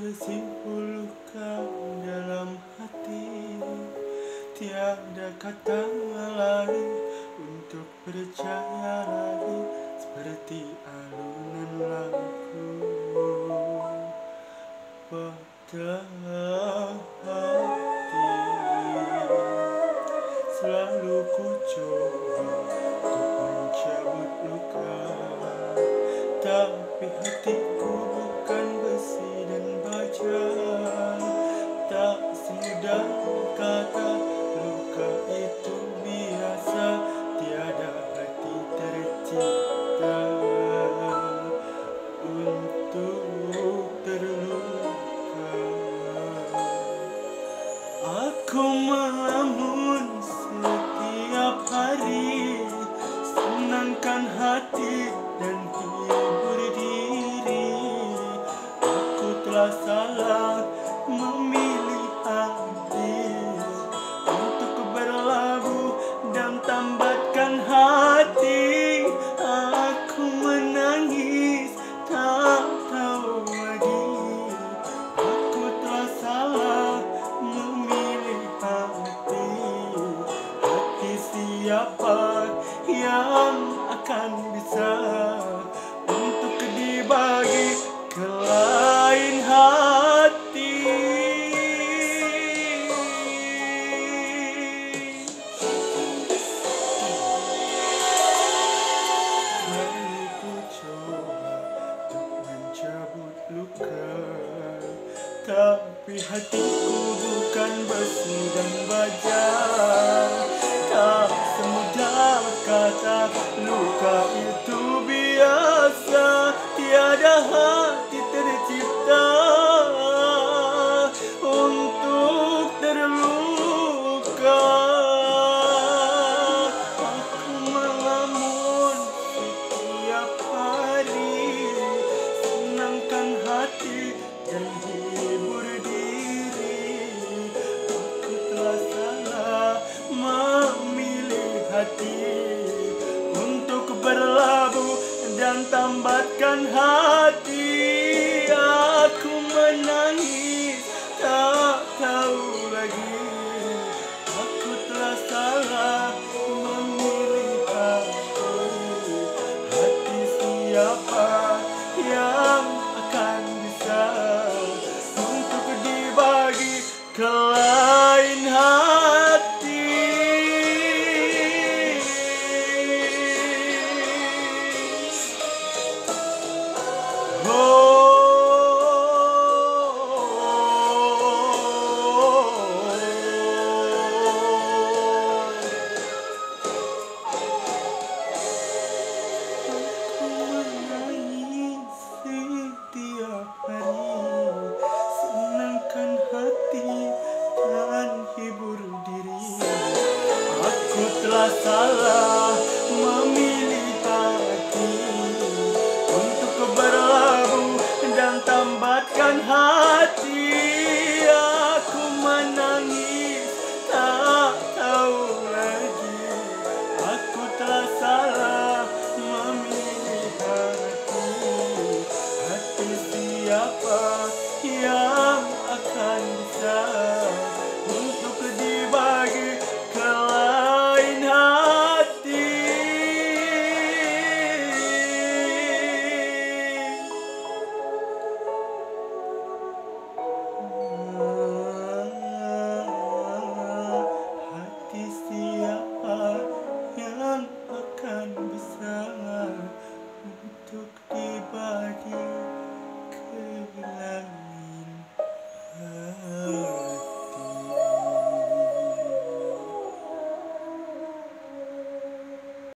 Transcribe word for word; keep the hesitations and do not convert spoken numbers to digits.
tersimpul luka dalam hati. Tiada kata lagi untuk percaya lagi, seperti alunan lagu patah hati. Selalu ku coba untuk mencabut luka, tapi hatiku bukan besi dan baja. Tak semudah kata luka itu biasa, tiada hati tercipta untuk terluka. Aku melamun setiap hari, senangkan hati dan hibur diri. Aku telah salah memilih hati untuk berlabuh dan tambatkan hati. Aku menangis tak tahu lagi, aku telah salah memilih hati. Hati siapa yang akan bisa untuk dibagi ke lain hati? Selalu ku coba untuk mencabut luka, tapi hatiku bukan besi dan baja. Tak semudah kata luka itu biasa, tiada hati tercipta untuk terluka. Aku melamun setiap hari, senangkan hati dan hibur diri. Aku telah salah memilih hati untuk berlabuh dan tambatkan hati. Aku menangis tak tahu lagi, aku telah salah memilih hati. Hati siapa yang akan bisa untuk dibagi ke lain hati? Hibur diri. Aku telah salah memilih